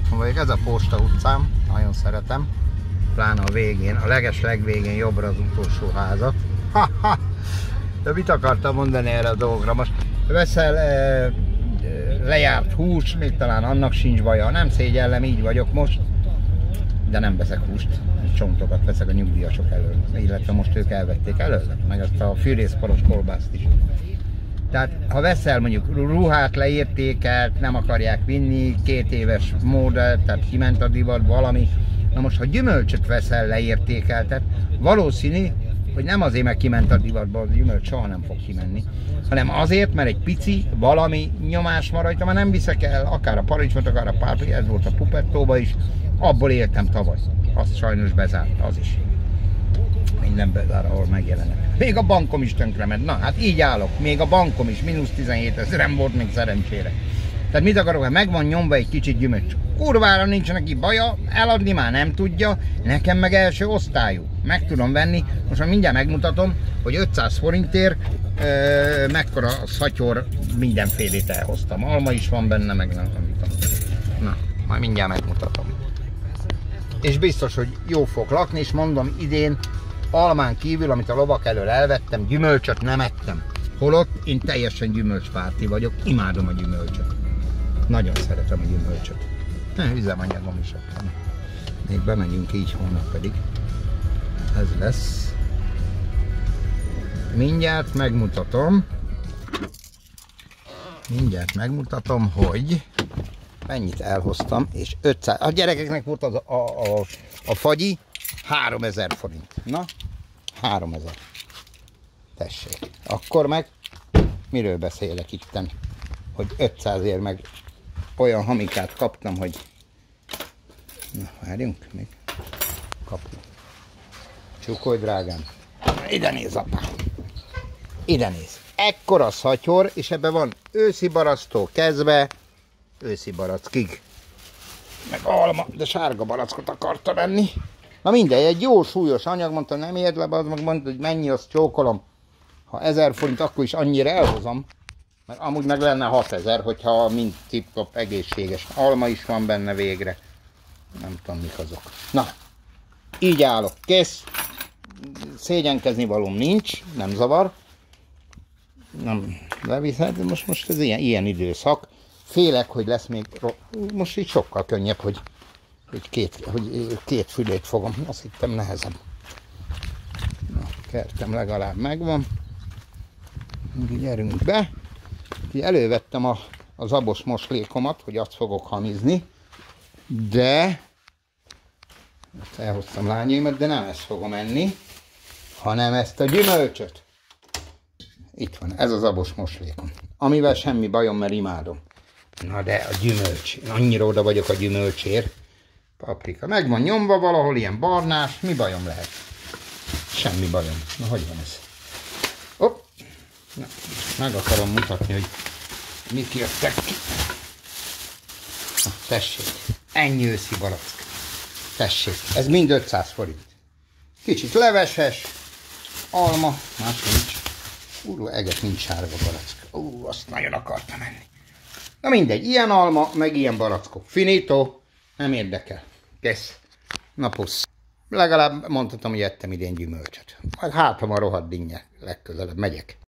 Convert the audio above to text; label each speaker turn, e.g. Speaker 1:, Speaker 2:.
Speaker 1: otthon vagyok. Ez a Posta utcám, nagyon szeretem. Pláne a végén, a legvégén jobbra az utolsó házat. Ha-ha! De mit akartam mondani erre a dolgra? Most veszel lejárt hús, még talán annak sincs baja. Nem szégyellem, így vagyok most. De nem veszek húst. Csontokat veszek a nyugdíjasok elől. Illetve most ők elvették előle. Meg azt a fűrészporos kolbászt is. Tehát ha veszel mondjuk ruhát leértékelt, nem akarják vinni, 2 éves móda, tehát kiment a divat, valami. Na most, ha gyümölcsöt veszel leértékeltet, valószínű, hogy nem azért, mert kiment a divatba, a gyümölcs soha nem fog kimenni, hanem azért, mert egy pici valami nyomás van rajta, már nem viszek el, akár a parancsot, akár a páprikát, ez volt a Pupettóba is, abból éltem tavaly. Azt sajnos bezárt, az is. Minden bezár, ahol megjelenek. Még a bankom is tönkrement. Na, hát így állok. Még a bankom is, mínusz 17 000 volt még szerencsére. Tehát mit akarok, hogy megvan nyomva egy kicsit gyümölcs. Kurvára nincs neki baja, eladni már nem tudja, nekem meg első osztályú. Meg tudom venni, most már mindjárt megmutatom, hogy 500 forintért mekkora szatyor mindenfélét elhoztam. Alma is van benne, meg nem tudom. Na, majd mindjárt megmutatom. És biztos, hogy jó fog lakni, és mondom, idén almán kívül, amit a lovak elől elvettem, gyümölcsöt nem ettem. Holott én teljesen gyümölcspárti vagyok, imádom a gyümölcsöt. Nagyon szeretem a gyümölcsöt. Üzemanyagom is ott van. Még bemegyünk így, holnap pedig. Ez lesz. Mindjárt megmutatom, hogy mennyit elhoztam, és 500. A gyerekeknek volt az a fagyi 3000 forint. Na, 3000. Tessék. Akkor meg miről beszélek itten? Hogy 500-ért meg olyan hamikát kaptam, hogy... Na, várjunk még. Kaptam. Csukolj, drágám. Ide néz, apám. Ide néz. Ekkora szatyor, és ebben van őszi baracktól kezdve őszi barackig. Meg alma, de sárga barackot akarta venni. Na mindegy, egy jó súlyos anyag, mondta, nem érd le, az meg mondta, hogy mennyi, azt csókolom. Ha 1000 forint, akkor is annyira elhozom. Mert amúgy meg lenne 6000, hogyha mind tip-top egészséges. Alma is van benne végre. Nem tudom, mik azok. Na, így állok, kész. Szégyenkezni valóm nincs, nem zavar. Nem leviszed, most ez ilyen időszak. Félek, hogy lesz még, most így sokkal könnyebb, hogy két fülét fogom. Azt hittem nehezebb. Na, kertem legalább megvan. Gyerünk be. Elővettem a zabos moslékomat, hogy azt fogok hamizni, de elhoztam lányaimat, de nem ezt fogom enni, hanem ezt a gyümölcsöt. Itt van, ez a zabos moslékom, amivel semmi bajom, mert imádom. Na de a gyümölcs, annyira oda vagyok a gyümölcsért. Paprika, meg van nyomva valahol, ilyen barnás, mi bajom lehet? Semmi bajom. Na, hogy van ez? Hopp! Na, meg akarom mutatni, hogy mik jöttek ki. Na, tessék, ennyi őszi barack. Tessék, ez mind 500 forint. Kicsit leveses, alma, más nincs. Eget nincs sárga barack. Azt nagyon akartam enni. Na mindegy, ilyen alma, meg ilyen barackok. Finito, nem érdekel. Kész. Na pusz. Legalább mondhatom, hogy ettem idén gyümölcsöt. Hát ha a rohadt dinnye legközelebb megyek.